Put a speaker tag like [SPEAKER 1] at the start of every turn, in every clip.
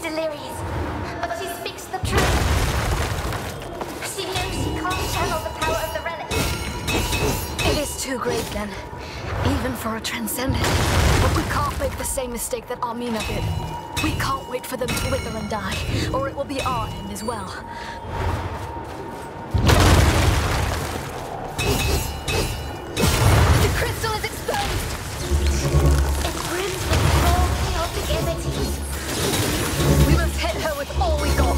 [SPEAKER 1] delirious, but she speaks the truth. She knows she can't channel the power of the relic.
[SPEAKER 2] It is too great then, even for a transcendent. But we can't make the same mistake that Amina did. We can't wait for them to wither and die, or it will be our end as well. The crystal is exposed!
[SPEAKER 1] It brims with more chaotic entities.
[SPEAKER 2] We must hit her with all we got.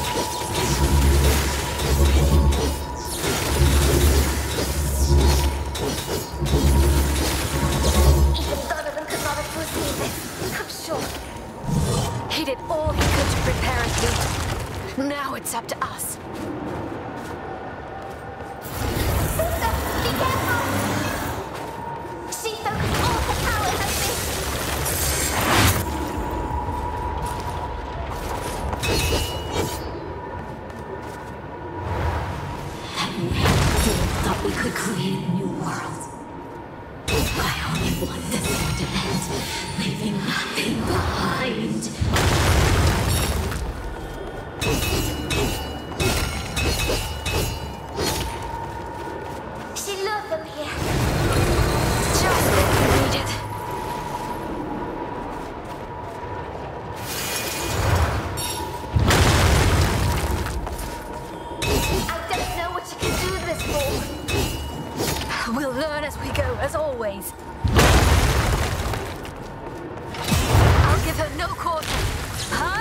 [SPEAKER 1] Even Donovan could not have foreseen this, I'm sure.
[SPEAKER 2] He did all he could to prepare us, Luke. Now it's up to us.
[SPEAKER 1] Sister, be careful! She focused all her power on this.
[SPEAKER 3] Thought we could create a new world. I only want this to end, leaving nothing behind.
[SPEAKER 1] She lured them here.
[SPEAKER 2] Just what we needed.
[SPEAKER 1] I don't know what she can do this for.
[SPEAKER 2] We'll learn as we go, as always. I'll give her no quarter. Huh?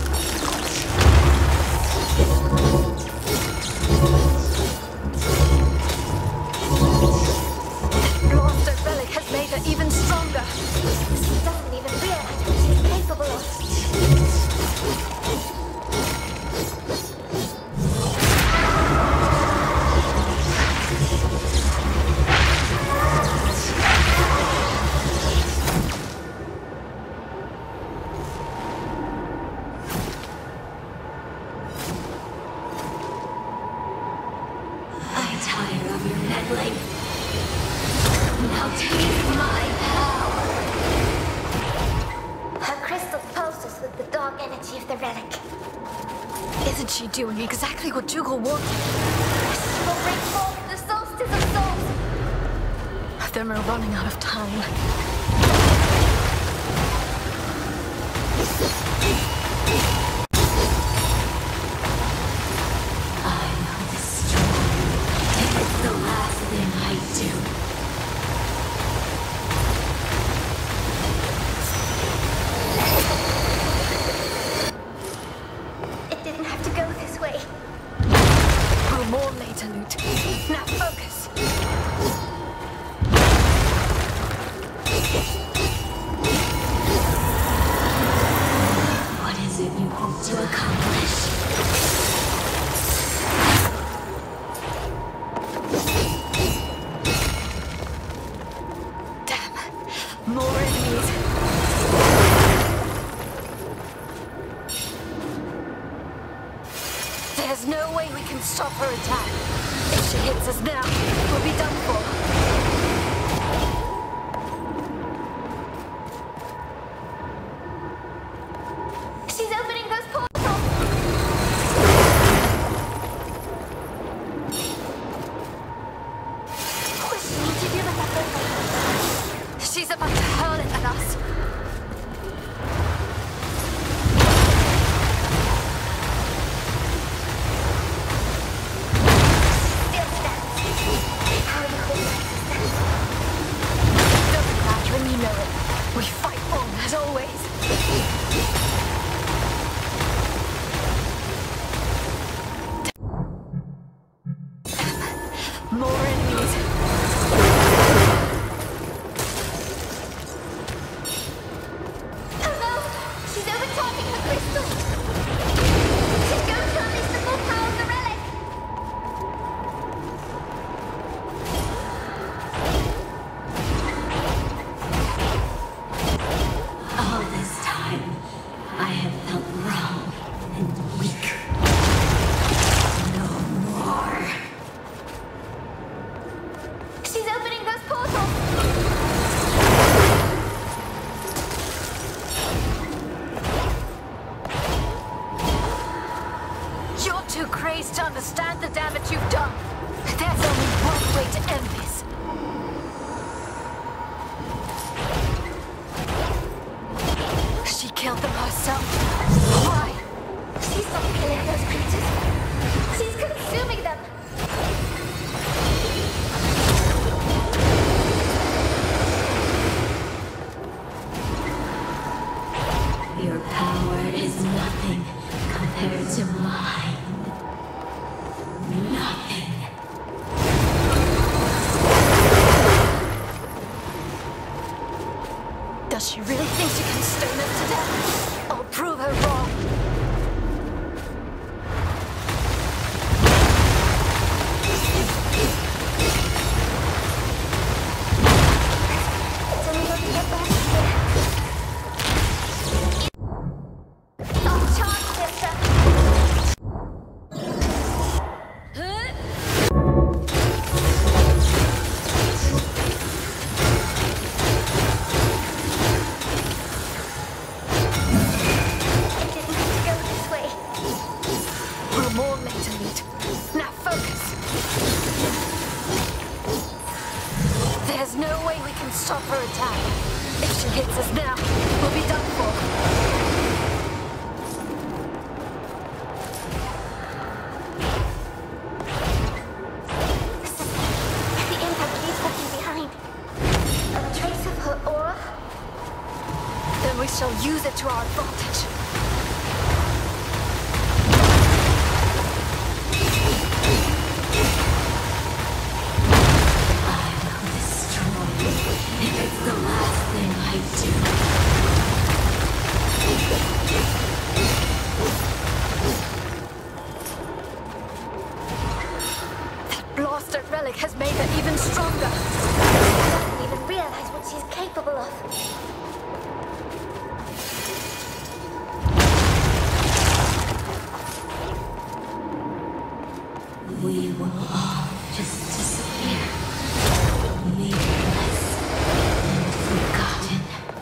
[SPEAKER 2] The Master Relic has made her even stronger.
[SPEAKER 1] She doesn't even realize what she's capable of.
[SPEAKER 3] I'm tired of your meddling. Now take my power.
[SPEAKER 1] Her crystal pulses with the dark energy of the relic.
[SPEAKER 2] Isn't she doing exactly what Dougal wanted?
[SPEAKER 1] She will bring forth the solstice of souls.
[SPEAKER 2] Then we're running out of time.
[SPEAKER 3] I will destroy. It's the last thing I do.
[SPEAKER 1] It didn't have to go this way.
[SPEAKER 2] We'll more later, Lute. Now focus.
[SPEAKER 3] What is it you hope to accomplish?
[SPEAKER 2] Damn. More enemies. There's no way we can stop her attack. If she hits us now, we'll be done for.
[SPEAKER 1] She's opening those portals. What does she need to do with that portal?
[SPEAKER 2] She's about to hurl it at us.
[SPEAKER 1] Still stands. How are you holding her, sister?
[SPEAKER 2] Doesn't matter, and you know it. We fight on, as always. More enemies.
[SPEAKER 1] Oh no! She's overcharging her crystal! She's going to unleash the full power of the relic!
[SPEAKER 3] All this time, I have felt wrong and weak. No more.
[SPEAKER 1] She's opening those portals!
[SPEAKER 2] to understand the damage you've done. There's only one way to end this. She killed them herself. Why?
[SPEAKER 1] She's not killing those creatures. She's consuming them.
[SPEAKER 3] Your power is nothing compared to mine. Nothing.
[SPEAKER 2] Does she really think she can stone us to death? I'll prove her wrong.
[SPEAKER 1] It's only going to get back here. Off charge, sister. It didn't have to go this way.
[SPEAKER 2] We're more later, Lead. Now focus. There's no way we can stop her attack. If she hits us now, we'll be done for.
[SPEAKER 1] The impact he's walking behind. A trace of her aura.
[SPEAKER 2] Then we shall use it to our advantage.
[SPEAKER 3] I will destroy you if it's the last thing I do.
[SPEAKER 2] That blasted relic has made her even stronger.
[SPEAKER 1] She doesn't even realize what she's capable of.
[SPEAKER 3] We will all just disappear. Meaningless and forgotten.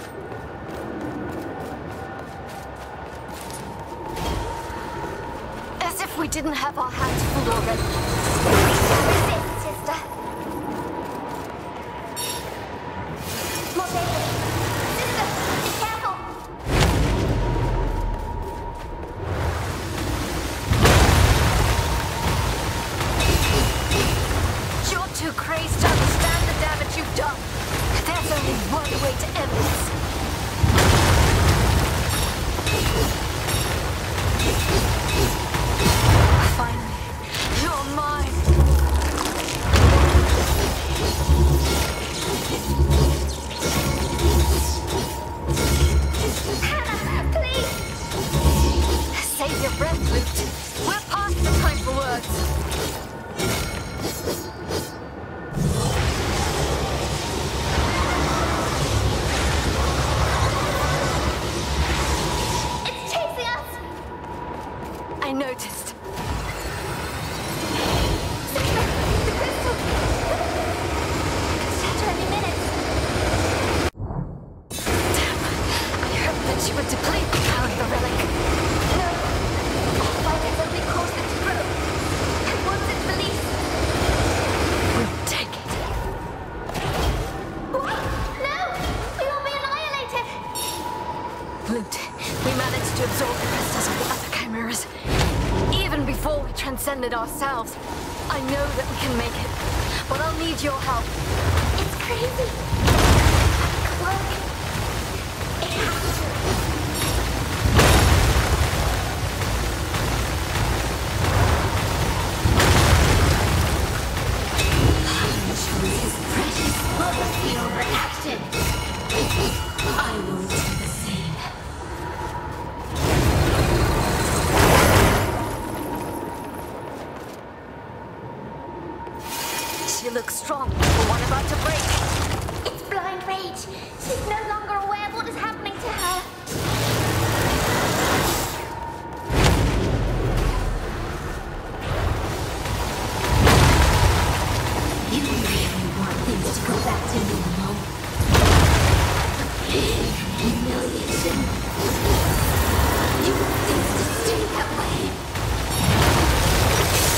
[SPEAKER 2] As if we didn't have our hands full already.
[SPEAKER 1] Resist, sister. More danger. Sister, be careful.
[SPEAKER 2] You're too crazed to understand the damage you've done. There's only one way to end this. Finally, you're mine.
[SPEAKER 1] Hannah, please.
[SPEAKER 2] Save your breath, Luke. We're past the time for words.
[SPEAKER 1] It's chasing us.
[SPEAKER 2] I noticed.
[SPEAKER 1] Sister, the crystal. It's shatter any minute.
[SPEAKER 2] Damn. I hoped that she would deplete the power of the relic.
[SPEAKER 1] No. Our fight has only caused it to grow. And once it's released.
[SPEAKER 2] We'll take it.
[SPEAKER 1] What? No! We will be annihilated.
[SPEAKER 2] Loot, we managed to absorb the crystals of the other chimeras. Even before we transcended ourselves. I know that we can make it, but I'll need your help.
[SPEAKER 1] It's crazy. It could work. It has to.
[SPEAKER 3] His precious policy over action. I will do the same.
[SPEAKER 2] She looks strong, the one about to break.
[SPEAKER 1] It's blind rage. She's no longer aware of what is happening to her.
[SPEAKER 3] You really want things to go back to normal? Humiliation. You want things to stay that way?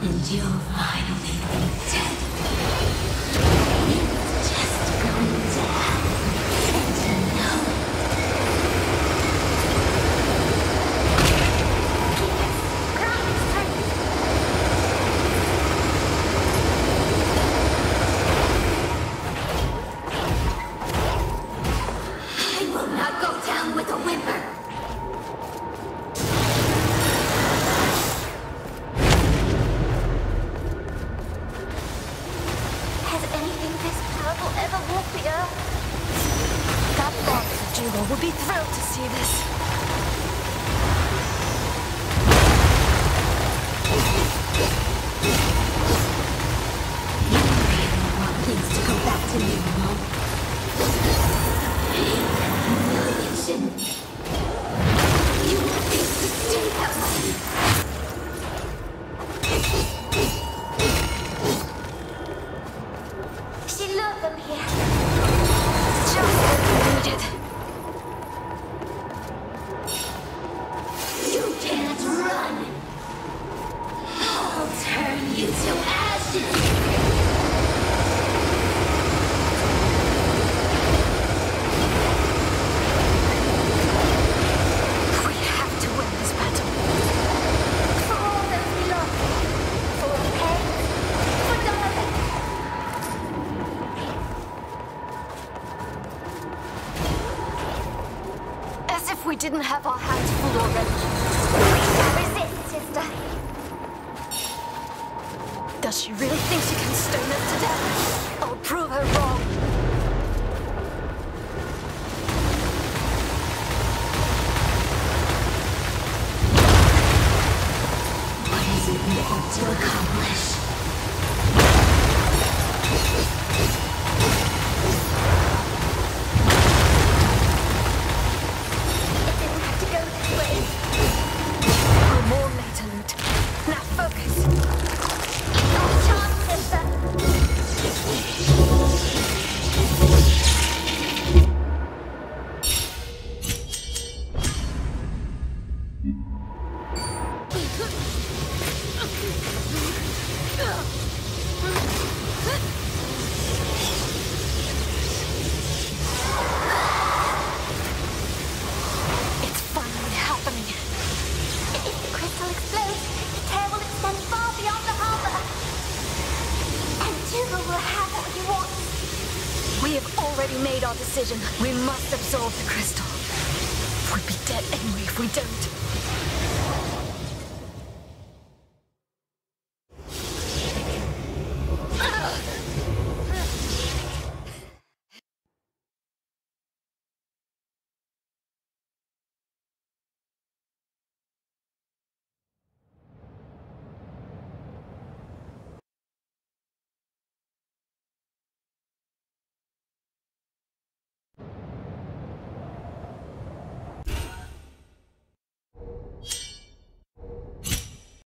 [SPEAKER 3] And you'll finally be dead. It's just going down. And you know it. I will not go down with a whimper.
[SPEAKER 1] Has anything this powerful ever walked the earth?
[SPEAKER 2] That father of Jugo would be thrilled to see this.
[SPEAKER 3] You really want things to go back to normal. Pain and humiliation. You want things to stay that way.
[SPEAKER 1] She lured them here.
[SPEAKER 2] Just what we needed.
[SPEAKER 3] You can't run. I'll turn you to ashes.
[SPEAKER 2] We have to win this battle.
[SPEAKER 1] For all those we lost. For pain. For darling.
[SPEAKER 2] As if we didn't have our hands full already.
[SPEAKER 1] Resist, sister.
[SPEAKER 2] Does she really think she can stone us to death? I'll prove her wrong.
[SPEAKER 3] What is it we hope to accomplish?
[SPEAKER 1] It didn't have to go this way.
[SPEAKER 2] We'll mourn later, Lute. Now focus.
[SPEAKER 1] No chance, sister.
[SPEAKER 2] It's finally happening.
[SPEAKER 1] If the crystal explodes, the tear will extend far beyond the harbor. And Jugo will have what he wants.
[SPEAKER 2] We have already made our decision. We must absorb the crystal. We'll be dead anyway if we don't.